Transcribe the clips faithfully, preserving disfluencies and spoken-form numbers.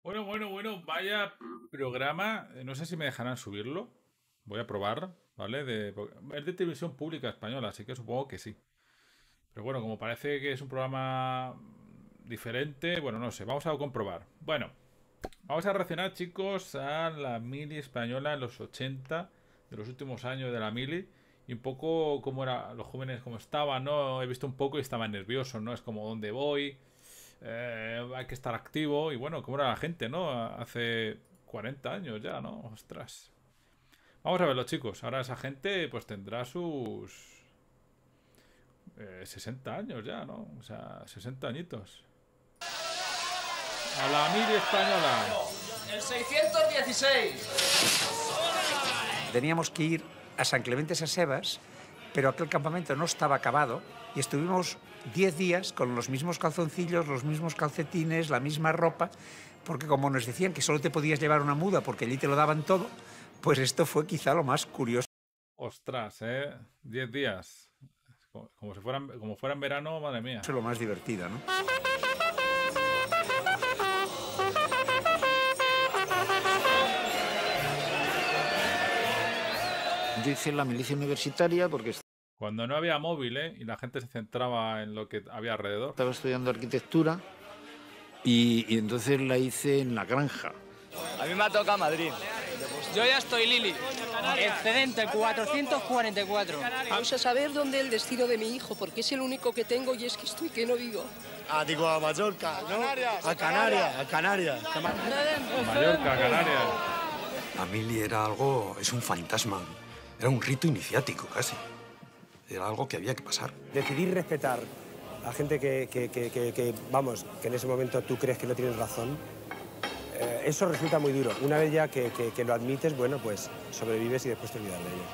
Bueno, bueno, bueno, vaya programa. eh, No sé si me dejarán subirlo. Voy a probar, ¿vale? De, es de televisión pública española, así que supongo que sí. Pero bueno, como parece que es un programa diferente, bueno, no sé, vamos a comprobar. Bueno, vamos a reaccionar, chicos, a la mili española en los ochenta, de los últimos años de la mili. Y un poco cómo eran los jóvenes, cómo estaban, ¿no? He visto un poco y estaban nerviosos, ¿no? Es como, ¿dónde voy? Eh, hay que estar activo. Y bueno, cómo era la gente, ¿no? Hace cuarenta años ya, ¿no? Ostras. Vamos a verlo, chicos. Ahora esa gente pues tendrá sus eh, sesenta años ya, ¿no? O sea, sesenta añitos. A la mili española. El seiscientos dieciséis. Teníamos que ir a San Clemente Sasebas, pero aquel campamento no estaba acabado y estuvimos diez días con los mismos calzoncillos, los mismos calcetines, la misma ropa, porque como nos decían que solo te podías llevar una muda porque allí te lo daban todo, pues esto fue quizá lo más curioso. Ostras, ¿eh? Diez días. Como, como si fueran, como fuera en verano, madre mía. Eso es lo más divertido, ¿no? Yo hice la milicia universitaria porque Cuando no había móvil, ¿eh? Y la gente se centraba en lo que había alrededor. estaba estudiando arquitectura y, y entonces la hice en la granja. A mí me ha tocado Madrid. Yo ya estoy Lili. Excedente cuatrocientos cuarenta y cuatro. Vamos a saber dónde es el destino de mi hijo, porque es el único que tengo y es que estoy que no digo. Ah, digo a Mallorca, ¿no? A Canarias, a Canarias. Mallorca, Canarias. La mili era algo, es un fantasma, era un rito iniciático casi. Era algo que había que pasar. Decidir respetar a gente que, que, que, que, que, vamos, que en ese momento tú crees que no tienes razón, eh, eso resulta muy duro. Una vez ya que, que, que lo admites, bueno, pues sobrevives y después te olvidas de ello.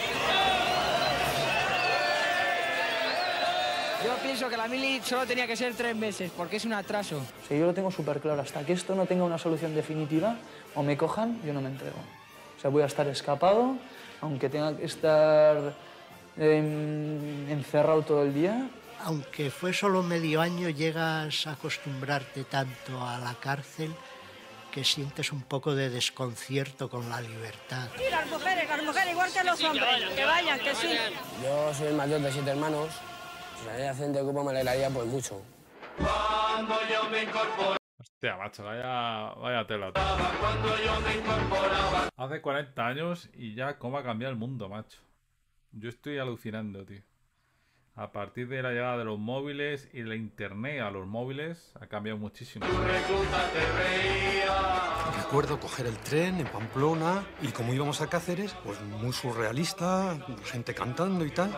Yo pienso que la mili solo tenía que ser tres meses, porque es un atraso. Sí, yo lo tengo súper claro. Hasta que esto no tenga una solución definitiva o me cojan, yo no me entrego. O sea, voy a estar escapado, aunque tenga que estar eh, encerrado todo el día. Aunque fue solo medio año, llegas a acostumbrarte tanto a la cárcel que sientes un poco de desconcierto con la libertad. Y las mujeres, las mujeres igual que los hombres, que vayan, que sí. Yo soy el mayor de siete hermanos. Si la generación de Cuba me alegraría pues mucho. Cuando yo me incorporaba. Hostia, macho, vaya, vaya tela. Tío. Cuando yo me incorporaba. Hace cuarenta años y ya cómo ha cambiado el mundo, macho. Yo estoy alucinando, tío. A partir de la llegada de los móviles y la internet a los móviles ha cambiado muchísimo. Recuerdo coger el tren en Pamplona y como íbamos a Cáceres, pues muy surrealista, gente cantando y tal.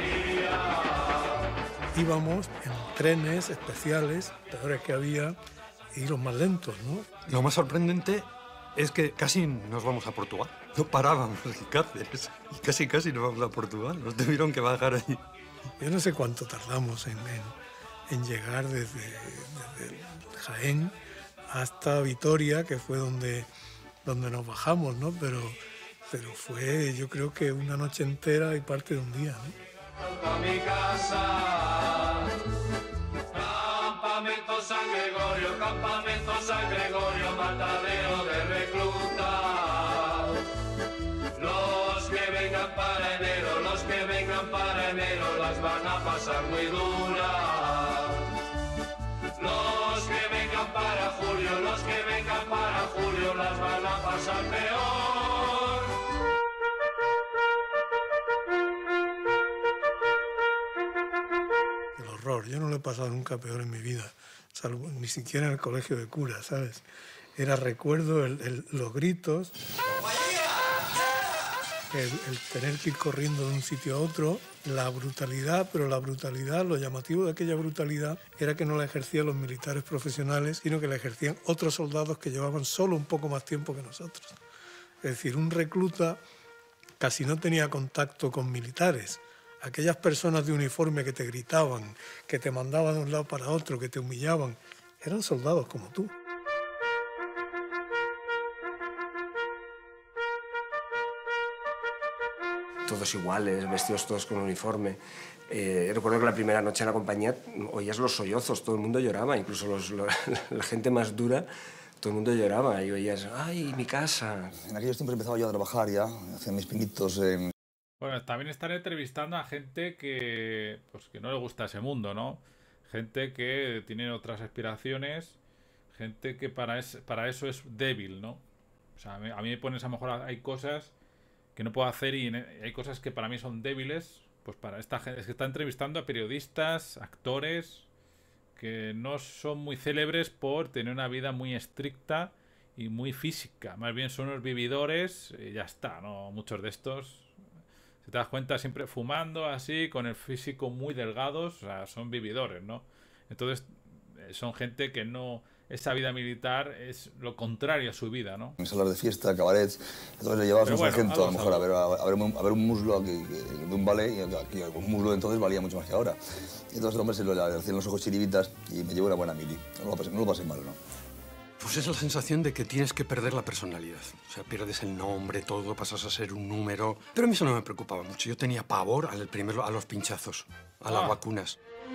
Íbamos en trenes especiales, peores que había, y los más lentos, ¿no? Lo más sorprendente es que casi nos vamos a Portugal. No parábamos en Cáceres y casi casi nos vamos a Portugal. Nos tuvieron que bajar allí. Yo no sé cuánto tardamos en, en, en llegar desde, desde Jaén hasta Vitoria, que fue donde, donde nos bajamos, ¿no? Pero, pero fue, yo creo que una noche entera y parte de un día, ¿no? A mi casa. Campamento San Gregorio, campamento San Gregorio, matadero de reclutas. Los que vengan para enero, los que vengan para enero las van a pasar muy duras. Los que vengan para julio, los que vengan para julio las van a pasar peor. El horror. Yo no lo he pasado nunca peor en mi vida, salvo, ni siquiera en el colegio de curas, ¿sabes? Era, recuerdo, el, el, los gritos, el, el tener que ir corriendo de un sitio a otro, la brutalidad, pero la brutalidad, lo llamativo de aquella brutalidad era que no la ejercían los militares profesionales, sino que la ejercían otros soldados que llevaban solo un poco más tiempo que nosotros. Es decir, un recluta casi no tenía contacto con militares. Aquellas personas de uniforme que te gritaban, que te mandaban de un lado para otro, que te humillaban, eran soldados como tú. Todos iguales, vestidos todos con uniforme. Eh, recuerdo que la primera noche en la compañía oías los sollozos, todo el mundo lloraba, incluso los, los, la gente más dura todo el mundo lloraba y veías, ¡ay, mi casa! En aquellos tiempos empezaba yo a trabajar ya, hacía mis pinitos en... Bueno, también estaré entrevistando a gente que, pues, que no le gusta ese mundo, ¿no? Gente que tiene otras aspiraciones, gente que para, es, para eso es débil, ¿no? O sea, a mí, a mí me pones a lo mejor, hay cosas que no puedo hacer y hay cosas que para mí son débiles, pues para esta gente, es que está entrevistando a periodistas, actores, que no son muy célebres por tener una vida muy estricta y muy física. Más bien son unos vividores y ya está, ¿no? Muchos de estos, si te das cuenta, siempre fumando así, con el físico muy delgados, o sea, son vividores, ¿no? Entonces, son gente que no... Esa vida militar es lo contrario a su vida, ¿no? En salas de fiesta, cabarets, entonces le llevabas a un bueno, sargento a lo mejor a a ver, a, a, ver, un, a ver un muslo aquí, de un ballet, y aquí un muslo de entonces valía mucho más que ahora. Y entonces el hombre se le hacían los ojos chiribitas y me llevó una buena mili. No lo pasé, no lo pasé mal, ¿no? Pues es la sensación de que tienes que perder la personalidad. O sea, pierdes el nombre, todo, pasas a ser un número. Pero a mí eso no me preocupaba mucho. Yo tenía pavor al primero, a los pinchazos, a ah. las vacunas.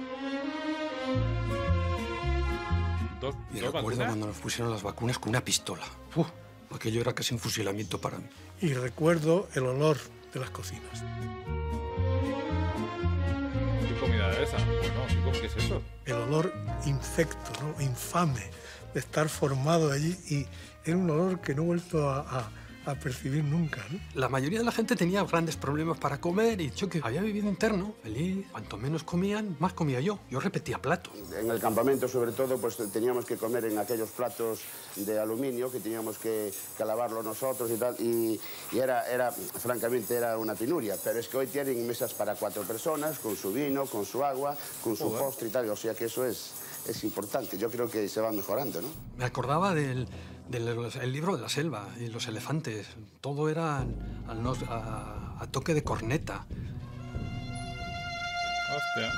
Dos, y dos recuerdo vacunas. cuando nos pusieron las vacunas con una pistola. Uf, aquello era casi un fusilamiento para mí. Y recuerdo el olor de las cocinas. ¿Qué comida es esa? Bueno, ¿qué es eso? El olor infecto, ¿no? Infame de estar formado allí, y era un olor que no he vuelto a, a, a percibir nunca, ¿no? La mayoría de la gente tenía grandes problemas para comer y yo que había vivido interno, feliz, cuanto menos comían, más comía yo. Yo repetía platos. En el campamento, sobre todo, pues teníamos que comer en aquellos platos de aluminio que teníamos que, que lavarlo nosotros y tal, y, y era, era, francamente, era una penuria. Pero es que hoy tienen mesas para cuatro personas, con su vino, con su agua, con su Joder. postre y tal, o sea que eso es, es importante. Yo creo que se va mejorando, ¿no? Me acordaba del... del el libro de la selva y los elefantes. Todo era al no, a, a toque de corneta. Hostia.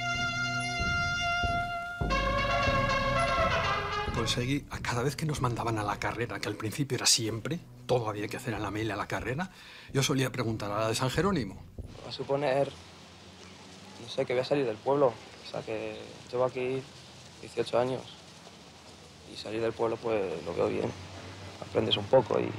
Conseguí, a cada vez que nos mandaban a la carrera, que al principio era siempre, todo había que hacer a la milla a la carrera, yo solía preguntar a la de San Jerónimo. Va a suponer, no sé, que voy a salir del pueblo. O sea, que llevo aquí dieciocho años. Y salir del pueblo, pues, lo veo bien. Aprendes un poco y me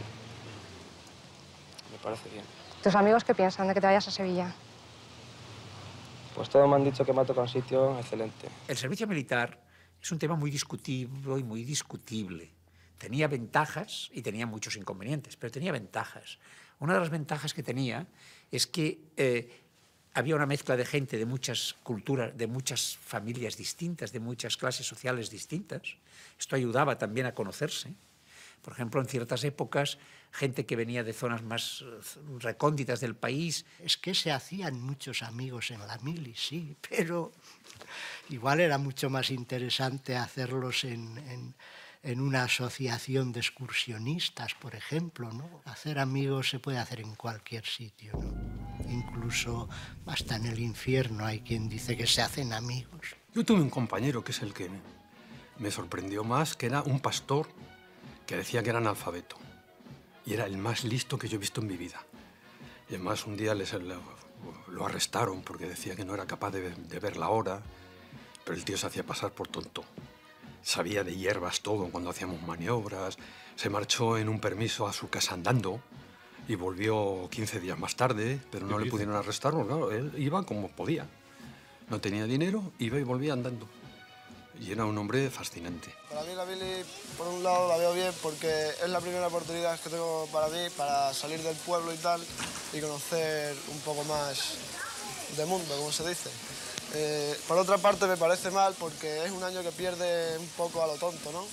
parece bien. ¿Tus amigos qué piensan de que te vayas a Sevilla? Pues todos me han dicho que me ha tocado un sitio excelente. El servicio militar es un tema muy discutible y muy discutible. Tenía ventajas y tenía muchos inconvenientes, pero tenía ventajas. Una de las ventajas que tenía es que eh, había una mezcla de gente de muchas culturas, de muchas familias distintas, de muchas clases sociales distintas. Esto ayudaba también a conocerse. Por ejemplo, en ciertas épocas, gente que venía de zonas más recónditas del país. Es que se hacían muchos amigos en la mili, sí, pero igual era mucho más interesante hacerlos en, en, en una asociación de excursionistas, por ejemplo, ¿no? Hacer amigos se puede hacer en cualquier sitio, ¿no? Incluso hasta en el infierno hay quien dice que se hacen amigos. Yo tuve un compañero que es el que me sorprendió más, que era un pastor que decía que era analfabeto. Y era el más listo que yo he visto en mi vida. Y además un día les, lo, lo arrestaron porque decía que no era capaz de, de ver la hora, pero el tío se hacía pasar por tonto. Sabía de hierbas todo cuando hacíamos maniobras. Se marchó en un permiso a su casa andando y volvió quince días más tarde, pero no le pudieron arrestar, claro, él iba como podía. No tenía dinero, iba y volvía andando. Y era un hombre fascinante. Para mí la mili, por un lado, la veo bien porque es la primera oportunidad que tengo para mí para salir del pueblo y tal y conocer un poco más de mundo, como se dice. Eh, por otra parte, me parece mal porque es un año que pierde un poco a lo tonto, ¿no?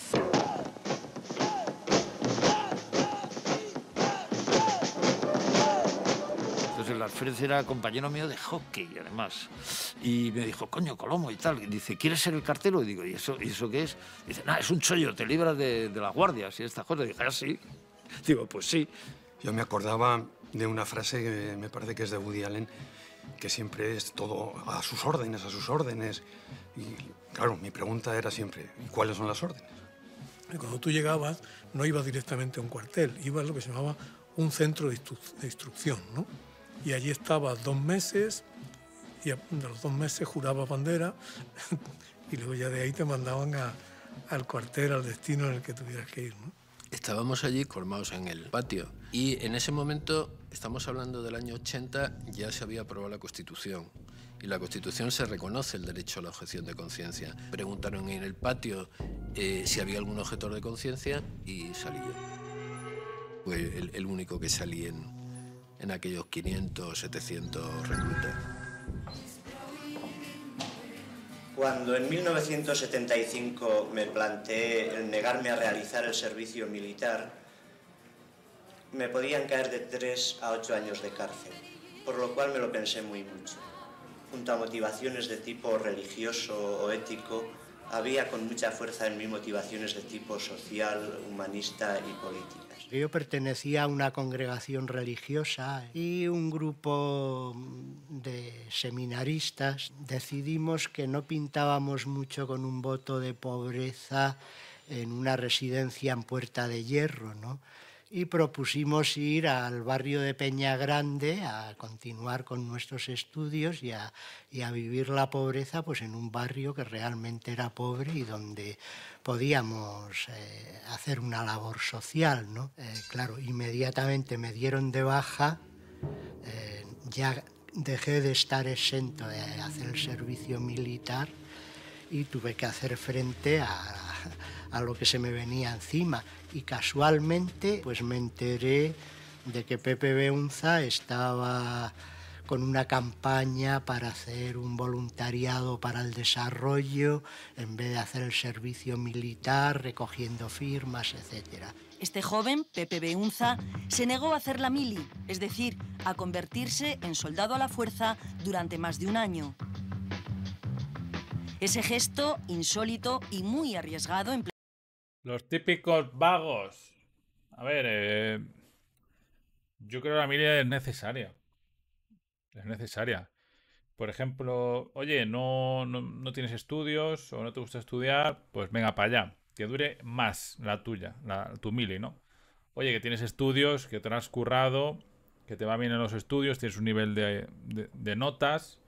Entonces el Alfred era compañero mío de hockey, además. Y me dijo, coño, Colomo y tal. Y dice, ¿quieres ser el cartero? Y digo, ¿y eso, ¿y eso qué es? Y dice, no, es un chollo, te libras de, de las guardias y estas cosas. Y dije, ah, sí. Digo, pues sí. Yo me acordaba de una frase que me parece que es de Woody Allen, que siempre es todo a sus órdenes, a sus órdenes. Y claro, mi pregunta era siempre, ¿y cuáles son las órdenes? Y cuando tú llegabas, no ibas directamente a un cuartel, ibas a lo que se llamaba un centro de, instru de instrucción, ¿no? Y allí estabas dos meses, y de los dos meses jurabas bandera, y luego ya de ahí te mandaban a, al cuartel, al destino en el que tuvieras que ir, ¿no? Estábamos allí colmados en el patio y en ese momento, estamos hablando del año ochenta, ya se había aprobado la Constitución y la Constitución se reconoce el derecho a la objeción de conciencia. Preguntaron en el patio eh, si había algún objetor de conciencia y salí yo. Fue el, el único que salí en, en aquellos quinientos, setecientos reclutas. Cuando en mil novecientos setenta y cinco me planteé el negarme a realizar el servicio militar, me podían caer de tres a ocho años de cárcel, por lo cual me lo pensé muy mucho. Junto a motivaciones de tipo religioso o ético, había con mucha fuerza en mí motivaciones de tipo social, humanista y políticas. Yo pertenecía a una congregación religiosa y un grupo de seminaristas decidimos que no pintábamos mucho con un voto de pobreza en una residencia en Puerta de Hierro, ¿no? Y propusimos ir al barrio de Peña Grande a continuar con nuestros estudios y a, y a vivir la pobreza pues, en un barrio que realmente era pobre y donde podíamos eh, hacer una labor social, ¿no? Eh, claro, inmediatamente me dieron de baja, eh, ya dejé de estar exento de hacer el servicio militar y tuve que hacer frente a, a lo que se me venía encima. Y casualmente pues me enteré de que Pepe Beunza estaba con una campaña para hacer un voluntariado para el desarrollo en vez de hacer el servicio militar, recogiendo firmas, etcétera. Este joven, Pepe Beunza, se negó a hacer la mili, es decir, a convertirse en soldado a la fuerza durante más de un año. Ese gesto insólito y muy arriesgado en Los típicos vagos. A ver, eh, yo creo que la mili es necesaria. Es necesaria. Por ejemplo, oye, no, no, no tienes estudios o no te gusta estudiar, pues venga para allá. Que dure más la tuya, la, tu mili, ¿no? Oye, que tienes estudios, que te has currado, que te va bien en los estudios, tienes un nivel de, de, de notas.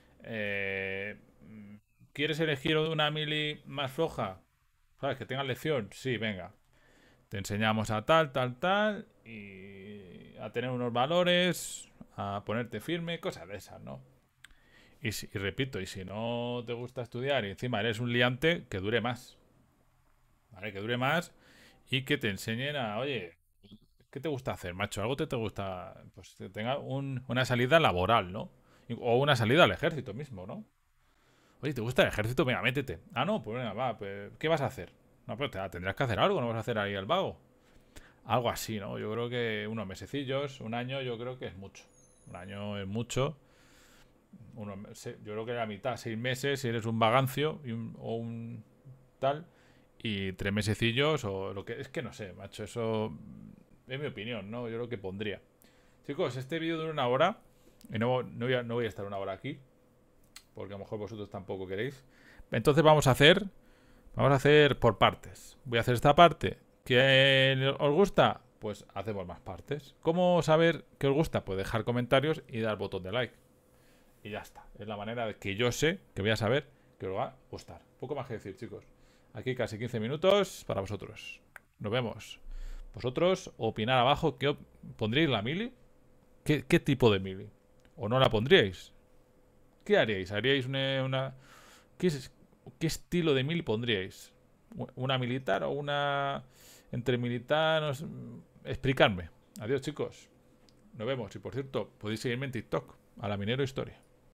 Eh, ¿Quieres elegir una mili más floja? ¿Sabes? Que tengas lección. Sí, venga. Te enseñamos a tal, tal, tal. Y a tener unos valores, a ponerte firme, cosas de esas, ¿no? Y, si, y repito, y si no te gusta estudiar y encima eres un liante, que dure más. ¿Vale? Que dure más y que te enseñen a, oye, ¿qué te gusta hacer, macho? Algo te, te gusta, pues que tenga un, una salida laboral, ¿no? O una salida al ejército mismo, ¿no? Oye, ¿te gusta el ejército? Venga, métete. Ah, no, pues venga, va, pues, ¿qué vas a hacer? No, pero te, tendrás que hacer algo, no vas a hacer ahí el vago. Algo así, ¿no? Yo creo que unos mesecillos, un año, yo creo que es mucho. Un año es mucho. Uno, yo creo que la mitad, seis meses, si eres un vagancio y un, o un tal, y tres mesecillos, o lo que... Es que no sé, macho, eso es mi opinión, ¿no? Yo creo que pondría. Chicos, este vídeo dura una hora, y no, no, voy a, no voy a estar una hora aquí, porque a lo mejor vosotros tampoco queréis. Entonces vamos a hacer vamos a hacer por partes. Voy a hacer esta parte. ¿Que os gusta? Pues hacemos más partes. ¿Cómo saber que os gusta? Pues dejar comentarios y dar botón de like. Y ya está. Es la manera de que yo sé que voy a saber que os va a gustar. Poco más que decir, chicos. Aquí casi quince minutos para vosotros. Nos vemos. Vosotros opinar abajo. ¿Qué pondríais la mili? ¿Qué, qué tipo de mili? ¿O no la pondríais? ¿Qué haríais? ¿Haríais una... una ¿qué, es, ¿Qué estilo de mili pondríais? ¿Una militar o una... entre militar? No sé, explicarme. Adiós, chicos. Nos vemos. Y por cierto, podéis seguirme en TikTok. A la Minero Historia.